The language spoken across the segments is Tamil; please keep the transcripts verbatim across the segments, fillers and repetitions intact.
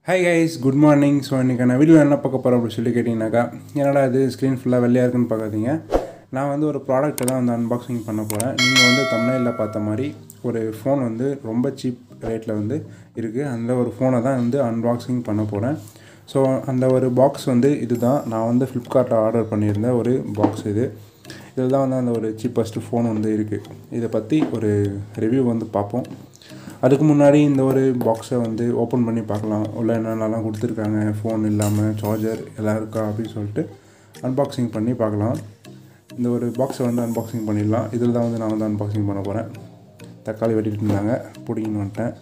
Hi guys, good morning. So இன்றைக்கான வீடியோ என்ன பார்க்க போகிறோம் அப்படின்னு சொல்லி கேட்டிங்கனாக்கா, என்னடா இது ஸ்க்ரீன் ஃபுல்லாக வெள்ளையாக இருக்குன்னு பார்க்காதீங்க. நான் வந்து ஒரு ப்ராடக்ட்டை தான் வந்து அன்பாக்சிங் பண்ண போகிறேன். நீங்கள் வந்து தம்ப்நெயிலில் பார்த்த மாதிரி ஒரு ஃபோன் வந்து ரொம்ப சீப் ரேட்டில் வந்து இருக்குது. அந்த ஒரு ஃபோனை தான் வந்து அன்பாக்சிங் பண்ண போகிறேன். ஸோ அந்த ஒரு பாக்ஸ் வந்து இது தான். நான் வந்து ஃப்ளிப்கார்ட்டில் ஆர்டர் பண்ணியிருந்த ஒரு பாக்ஸ் இது. இதில் தான் வந்து அந்த ஒரு சீப்பஸ்ட்டு ஃபோன் வந்து இருக்குது. இதை பற்றி ஒரு ரிவ்யூ வந்து பார்ப்போம். அதுக்கு முன்னாடி இந்த ஒரு பாக்ஸை வந்து ஓப்பன் பண்ணி பார்க்கலாம். உள்ள என்னென்னலாம் கொடுத்துருக்காங்க, ஃபோன் இல்லாமல் சார்ஜர் எல்லாம் இருக்கா அப்படின்னு சொல்லிட்டு அன்பாக்சிங் பண்ணி பார்க்கலாம். இந்த ஒரு பாக்ஸை வந்து அன்பாக்சிங் பண்ணிடலாம். இதில் தான் வந்து நான் வந்து அன்பாக்சிங் பண்ண போகிறேன். தக்காளி வெட்டிட்டு இருந்தாங்க, பிடிங்கின்னு வந்துட்டேன்.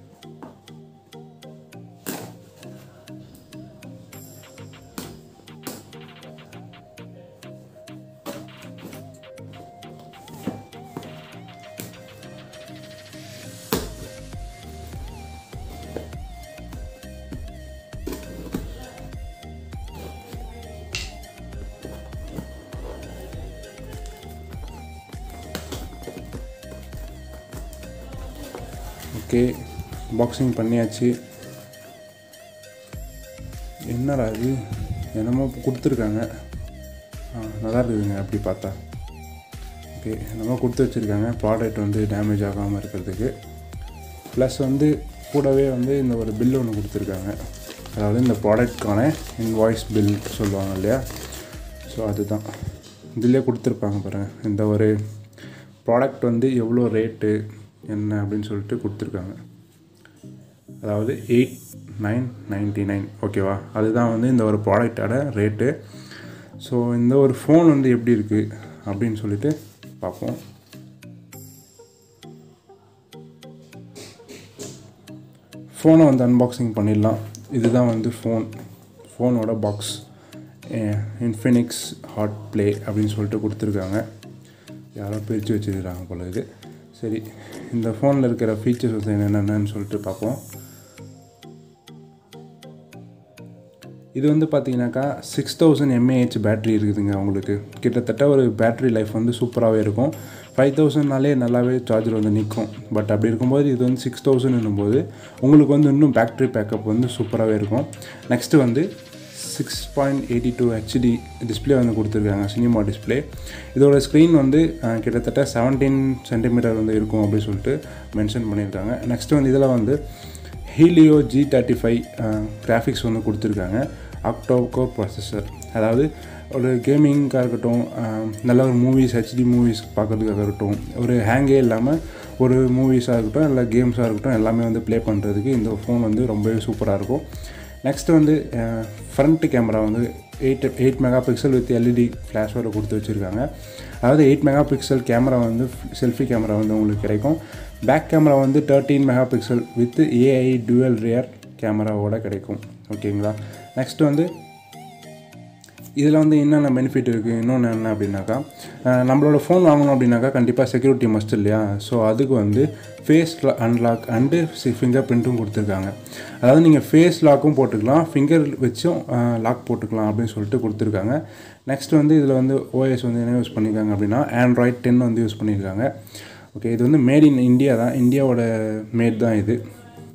ஓகே, பாக்ஸிங் பண்ணியாச்சு. என்னடா இது என்னமோ கொடுத்துருக்காங்க. ஆ நல்லா இருக்குதுங்க அப்படி பார்த்தா. ஓகே, என்னமோ கொடுத்து வச்சுருக்காங்க ப்ராடக்ட் வந்து டேமேஜ் ஆகாமல் இருக்கிறதுக்கு. ப்ளஸ் வந்து கூடவே வந்து இந்த ஒரு பில் ஒன்று கொடுத்துருக்காங்க. அதாவது இந்த ப்ராடக்ட்கான இன்வாய்ஸ் பில் சொல்லுவாங்க இல்லையா, ஸோ அதுதான் இதிலே கொடுத்துருப்பாங்க பாருங்கள். இந்த ஒரு ப்ராடக்ட் வந்து எவ்வளோ ரேட்டு என்ன அப்படின்னு சொல்லிட்டு கொடுத்துருக்காங்க. அதாவது எயிட் நைன் நைன்ட்டி நைன் ஓகேவா, அதுதான் வந்து இந்த ஒரு ப்ராடக்டோட ரேட்டு. ஸோ இந்த ஒரு ஃபோன் வந்து எப்படி இருக்குது அப்படின்னு சொல்லிட்டு பார்ப்போம். ஃபோனை வந்து அன்பாக்சிங் பண்ணிடலாம். இதுதான் வந்து ஃபோன் ஃபோனோட பாக்ஸ். இன்ஃபினிக்ஸ் ஹாட் ப்ளே அப்படின்னு சொல்லிட்டு கொடுத்துருக்காங்க. யாரோ பிரித்து வச்சுருக்காங்க போல இது. சரி, இந்த ஃபோனில் இருக்கிற ஃபீச்சர்ஸ் வந்து என்னென்னு சொல்லிட்டு பார்ப்போம். இது வந்து பார்த்தீங்கன்னாக்கா சிக்ஸ் தௌசண்ட் எம்ஏஹெச் பேட்ரி இருக்குதுங்க. உங்களுக்கு கிட்டத்தட்ட ஒரு பேட்ரி லைஃப் வந்து சூப்பராகவே இருக்கும். ஃபைவ் தௌசண்ட்னாலே நல்லாவே சார்ஜர் வந்து நிற்கும். பட் அப்படி இருக்கும்போது இது வந்து சிக்ஸ் தௌசண்ட் என்னும்போது உங்களுக்கு வந்து இன்னும் பேட்ரி பேக்கப் வந்து சூப்பராகவே இருக்கும். நெக்ஸ்ட்டு வந்து six point eighty two HD display வந்து கொடுத்துருக்காங்க, சினிமா டிஸ்பிளே. இதோட ஸ்க்ரீன் வந்து கிட்டத்தட்ட செவன்டீன் சென்டிமீட்டர் வந்து இருக்கும் அப்படின்னு சொல்லிட்டு மென்ஷன் பண்ணியிருக்காங்க. நெக்ஸ்ட்டு வந்து இதில் வந்து Helio G thirty five graphics வந்து கொடுத்துருக்காங்க. Octa core processor. அதாவது ஒரு கேமிங்காக இருக்கட்டும், நல்ல ஒரு மூவிஸ் ஹெச்டி மூவிஸ் பார்க்குறதுக்காக இருக்கட்டும், ஒரு ஹேங்கே இல்லாமல் ஒரு மூவிஸாக இருக்கட்டும் இல்லை கேம்ஸாக இருக்கட்டும் எல்லாமே வந்து ப்ளே பண்ணுறதுக்கு இந்த ஃபோன் வந்து ரொம்பவே சூப்பராக இருக்கும். நெக்ஸ்ட்டு வந்து ஃப்ரண்ட் கேமரா வந்து eight eight mega pixel with LED ஃப்ளாஷோட கொடுத்து வச்சுருக்காங்க. அதாவது எயிட் மெகா பிக்சல் கேமரா வந்து செல்ஃபி கேமரா வந்து உங்களுக்கு கிடைக்கும். பேக் கேமரா வந்து thirteen mega pixel with AI dual rear கேமராவோட கிடைக்கும். ஓகேங்களா. நெக்ஸ்ட்டு வந்து இதில் வந்து என்னென்ன பெனிஃபிட் இருக்குது, இன்னொன்று என்ன அப்படின்னாக்கா, நம்மளோட ஃபோன் வாங்கணும் அப்படின்னாக்கா கண்டிப்பாக செக்யூரிட்டி மஸ்ட் இல்லையா. ஸோ அதுக்கு வந்து ஃபேஸ் அன்லாக் அண்டு ஃபிங்கர் பிரிண்ட்டும் கொடுத்துருக்காங்க. அதாவது நீங்கள் ஃபேஸ் லாக்கும் போட்டுக்கலாம், ஃபிங்கர் வச்சும் லாக் போட்டுக்கலாம் அப்படின்னு சொல்லிட்டு கொடுத்துருக்காங்க. நெக்ஸ்ட் வந்து இதில் வந்து ஓஎஸ் வந்து என்ன யூஸ் பண்ணியிருக்காங்க அப்படின்னா ஆண்ட்ராய்ட் டென் வந்து யூஸ் பண்ணியிருக்காங்க. ஓகே, இது வந்து மேட் இன் இந்தியா தான், இந்தியாவோட மேட் தான் இது.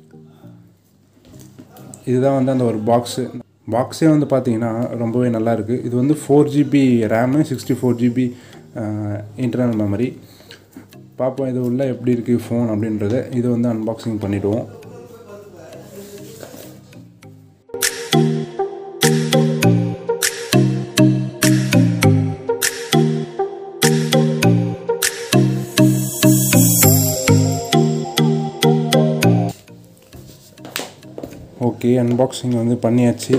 இதுதான் வந்து அந்த ஒரு பாக்ஸு. பாக்ஸே வந்து பார்த்தீங்கன்னா ரொம்பவே நல்லாயிருக்கு. இது வந்து four GB RAM, sixty four GB internal memory. பார்ப்போம் இது உள்ள எப்படி இருக்குது ஃபோன் அப்படின்றத. இது வந்து அன்பாக்சிங் பண்ணிவிடுவோம். ஓகே, அன்பாக்சிங் வந்து பண்ணியாச்சு.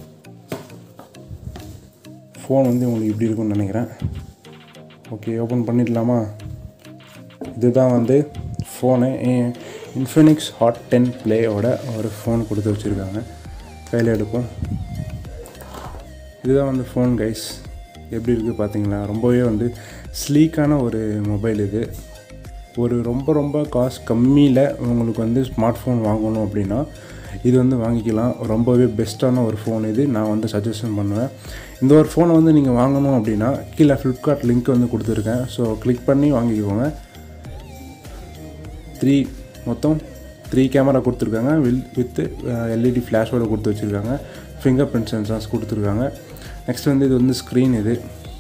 ஃபோன் வந்து உங்களுக்கு இப்படி இருக்கும்னு நினைக்கிறேன். ஓகே, ஓப்பன் பண்ணிடலாமா. இதுதான் வந்து ஃபோனு. இன்ஃபினிக்ஸ் ஹாட் டென் ப்ளேயோட ஒரு ஃபோன் கொடுத்து வச்சுருக்காங்க. கையில் எடுப்போம். இதுதான் வந்து ஃபோன் கைஸ். எப்படி இருக்குது பார்த்தீங்களா. ரொம்பவே வந்து ஸ்லீக்கான ஒரு மொபைல் இது. ஒரு ரொம்ப ரொம்ப காசு கம்மியில் உங்களுக்கு வந்து ஸ்மார்ட் ஃபோன் வாங்கணும் அப்படின்னா இது வந்து வாங்கிக்கலாம். ரொம்பவே பெஸ்ட்டான ஒரு ஃபோன் இது. நான் வந்து சஜஷன் பண்ணுவேன். இந்த ஒரு ஃபோனை வந்து நீங்கள் வாங்கணும் அப்படின்னா கீழே ஃப்ளிப்கார்ட் லிங்க் வந்து கொடுத்துருக்கேன். ஸோ கிளிக் பண்ணி வாங்கிக்கோங்க. த்ரீ மொத்தம் த்ரீ கேமரா கொடுத்துருக்காங்க வில் வித் எல்இடி ஃப்ளாஷோட கொடுத்து வச்சுருக்காங்க. ஃபிங்கர் பிரிண்ட் சென்சார்ஸ் கொடுத்துருக்காங்க. நெக்ஸ்ட் வந்து இது வந்து ஸ்க்ரீன். இது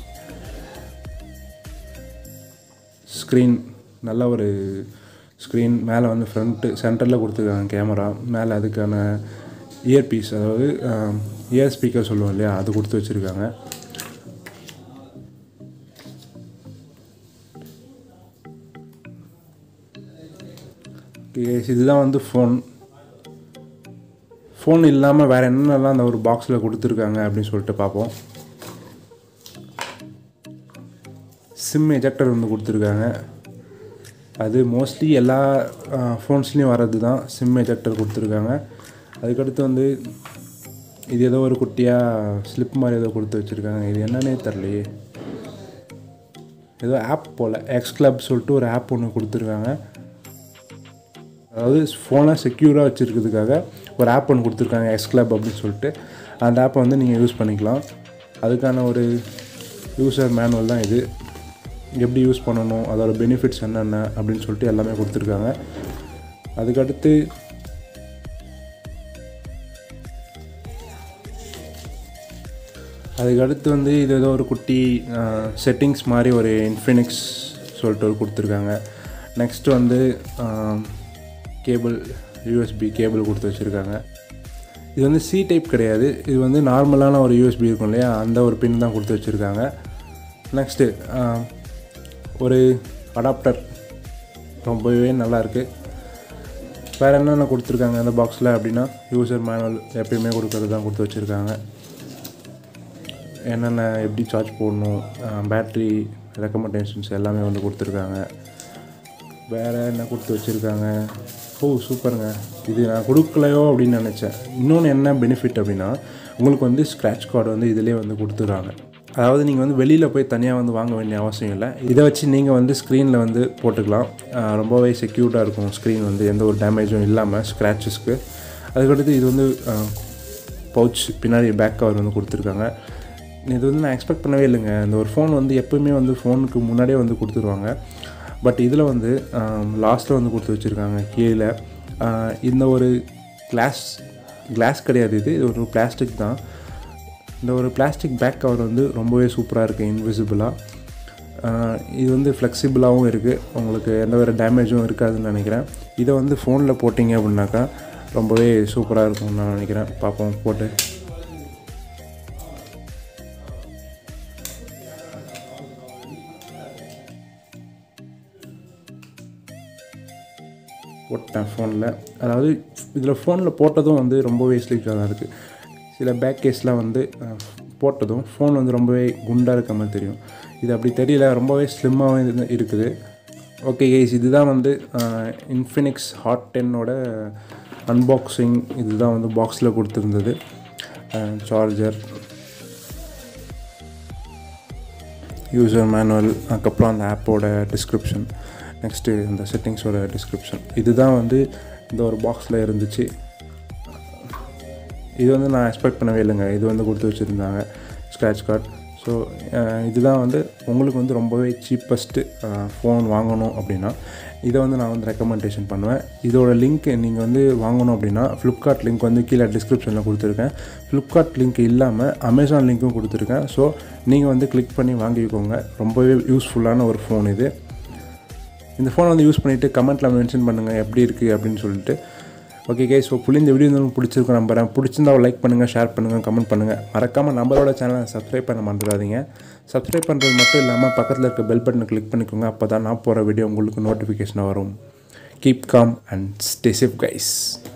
ஸ்க்ரீன் நல்ல ஒரு ஸ்க்ரீன். மேலே வந்து ஃப்ரண்ட்டு சென்டரில் கொடுத்துருக்காங்க கேமரா. மேலே அதுக்கான இயர்பீஸ், அதாவது இயர் ஸ்பீக்கர் சொல்லுவோம் இல்லையா, அது கொடுத்து வச்சுருக்காங்க. இதுதான் வந்து ஃபோன். ஃபோன் இல்லாமல் வேறு என்னென்னலாம் அந்த ஒரு பாக்ஸில் கொடுத்துருக்காங்க அப்படின்னு சொல்லிட்டு பார்ப்போம். சிம் எஜெக்டர் வந்து கொடுத்துருக்காங்க. அது மோஸ்ட்லி எல்லா ஃபோன்ஸ்லேயும் வர்றது தான், சிம் எஜெக்டர் கொடுத்துருக்காங்க. அதுக்கடுத்து வந்து இது ஏதோ ஒரு குட்டியாக ஸ்லிப் மாதிரி ஏதோ கொடுத்து வச்சுருக்காங்க. இது என்னன்னே தெரியலையே, ஏதோ ஆப் போல் எக்ஸ் கிளப் சொல்லிட்டு ஒரு ஆப் ஒன்று கொடுத்துருக்காங்க. அதாவது ஃபோனை செக்யூராக வச்சுருக்கிறதுக்காக ஒரு ஆப் ஒன்று கொடுத்துருக்காங்க, எக்ஸ் கிளப் அப்படின்னு சொல்லிட்டு. அந்த ஆப்பை வந்து நீங்கள் யூஸ் பண்ணிக்கலாம். அதுக்கான ஒரு யூசர் மேனுவல் தான் இது. எப்படி யூஸ் பண்ணணும், அதோட பெனிஃபிட்ஸ் என்னென்ன அப்படின்னு சொல்லிட்டு எல்லாமே கொடுத்துருக்காங்க. அதுக்கடுத்து அதுக்கடுத்து வந்து இது ஏதோ ஒரு குட்டி செட்டிங்ஸ் மாதிரி ஒரு இன்ஃபினிக்ஸ் சொல்லிட்டு ஒரு கொடுத்துருக்காங்க. நெக்ஸ்ட்டு வந்து கேபிள், யூஎஸ்பி கேபிள் கொடுத்து வச்சுருக்காங்க. இது வந்து சி டைப் கிடையாது, இது வந்து நார்மலான ஒரு யூஎஸ்பி இருக்கும் இல்லையா, அந்த ஒரு பின் தான் கொடுத்து வச்சுருக்காங்க. நெக்ஸ்ட்டு ஒரு அடாப்டர் ரொம்பவே நல்லாயிருக்கு. வேறு என்னென்ன கொடுத்துருக்காங்க அந்த பாக்ஸில் அப்படின்னா, யூசர் மேனுவல் எப்பயுமே கொடுக்குறது தான் கொடுத்து வச்சுருக்காங்க. என்னென்ன எப்படி சார்ஜ் போடணும், பேட்ரி ரெக்கமெண்டேஷன்ஸ் எல்லாமே வந்து கொடுத்துருக்காங்க. வேறு என்ன கொடுத்து வச்சுருக்காங்க, ஓ சூப்பருங்க, இது நான் கொடுக்கலையோ அப்படின்னு நினச்சேன். இன்னொன்று என்ன பெனிஃபிட் அப்படின்னா, உங்களுக்கு வந்து ஸ்க்ராட்ச் கார்டு வந்து இதிலே வந்து கொடுத்துட்றாங்க. அதாவது நீங்கள் வந்து வெளியில் போய் தனியாக வந்து வாங்க வேண்டிய அவசியம் இல்லை. இதை வச்சு நீங்கள் வந்து ஸ்க்ரீனில் வந்து போட்டுக்கலாம். ரொம்பவே செக்யூர்டாக இருக்கும் ஸ்க்ரீன், வந்து எந்த ஒரு டேமேஜும் இல்லாமல் ஸ்க்ராச்சஸ்க்கு. அதுக்கடுத்து இது வந்து பவுச், பின்னாடி பேக் கவர் வந்து கொடுத்துருக்காங்க. இது வந்து நான் எக்ஸ்பெக்ட் பண்ணவே இல்லைங்க. இந்த ஒரு ஃபோன் வந்து எப்போயுமே வந்து ஃபோனுக்கு முன்னாடியே வந்து கொடுத்துருவாங்க. பட் இதில் வந்து லாஸ்ட்டில் வந்து கொடுத்து வச்சுருக்காங்க கீழே. இந்த ஒரு கிளாஸ் கிளாஸ் கிடையாது, இது இது ஒரு பிளாஸ்டிக் தான். இந்த ஒரு பிளாஸ்டிக் பேக் கவர் வந்து ரொம்பவே சூப்பராக இருக்குது, இன்விசிபிளாக. இது வந்து ஃப்ளெக்சிபிளாகவும் இருக்குது, உங்களுக்கு எந்த ஒரு டேமேஜும் இருக்காதுன்னு நினைக்கிறேன். இதை வந்து ஃபோனில் போட்டிங்க அப்படின்னாக்கா ரொம்பவே சூப்பராக இருக்கும்னு நான் நினைக்கிறேன். பார்ப்போம் போட்டு. போட்டேன் ஃபோனில். அதாவது இதில் ஃபோனில் போட்டதும் வந்து ரொம்பவே ஸ்லீக்காக தான் இருக்குது. சில பேக் கேஸ்லாம் வந்து போட்டதும் ஃபோன் வந்து ரொம்பவே குண்டாக இருக்க மாதிரி தெரியும். இது அப்படி தெரியல, ரொம்பவே ஸ்லிம்மாகவே இருக்குது. ஓகே கைஸ், இதுதான் வந்து இன்ஃபினிக்ஸ் ஹாட் டென்னோட அன்பாக்சிங். இதுதான் வந்து பாக்ஸில் கொடுத்துருந்தது. சார்ஜர், யூசர் மேனுவல், அதுக்கப்புறம் அந்த ஆப்போட டிஸ்கிரிப்ஷன், நெக்ஸ்ட்டு இந்த செட்டிங்ஸோட டிஸ்கிரிப்ஷன். இதுதான் வந்து இந்த ஒரு பாக்ஸில் இருந்துச்சு. இது வந்து நான் எக்ஸ்பெக்ட் பண்ணவே இல்லைங்க. இது வந்து கொடுத்து வச்சுருந்தாங்க ஸ்க்ராட்ச் கார்டு. ஸோ இதுதான் வந்து உங்களுக்கு வந்து ரொம்பவே சீப்பஸ்ட்டு ஃபோன் வாங்கணும் அப்படின்னா இதை வந்து நான் வந்து ரெக்கமெண்டேஷன் பண்ணுவேன். இதோட லிங்க் நீங்கள் வந்து வாங்கணும் அப்படின்னா ஃப்ளிப்கார்ட் லிங்க் வந்து கீழே டிஸ்கிரிப்ஷனில் கொடுத்துருக்கேன். ஃப்ளிப்கார்ட் லிங்க் இல்லாமல் அமேசான் லிங்க்கும் கொடுத்துருக்கேன். ஸோ நீங்கள் வந்து கிளிக் பண்ணி வாங்கிக்கோங்க. ரொம்பவே யூஸ்ஃபுல்லான ஒரு ஃபோன் இது. இந்த ஃபோனை வந்து யூஸ் பண்ணிவிட்டு கமெண்ட்டில் மென்ஷன் பண்ணுங்கள் எப்படி இருக்குது அப்படின்னு சொல்லிட்டு. ஓகே கைஸ், ஸோ புள்ளி இந்த வீடியோ வந்து பிடிச்சிருக்கும் நம்புறேன். பிடிச்சிருந்தா லைக் பண்ணுங்கள், ஷேர் பண்ணுங்கள், கமெண்ட் பண்ணுங்கள். மறக்காமல் நம்மளோட சேனலை சப்ஸ்கிரைப் பண்ண மறந்துடாதீங்க. சப்ஸ்கிரைப் பண்ணுறது மட்டும் இல்லாமல் பக்கத்தில் இருக்க பெல் பட்டனை கிளிக் பண்ணிக்கோங்க. அப்போ தான் நான் போகிற வீடியோ உங்களுக்கு நோட்டிஃபிகேஷன் வரும். Keep calm and stay safe guys.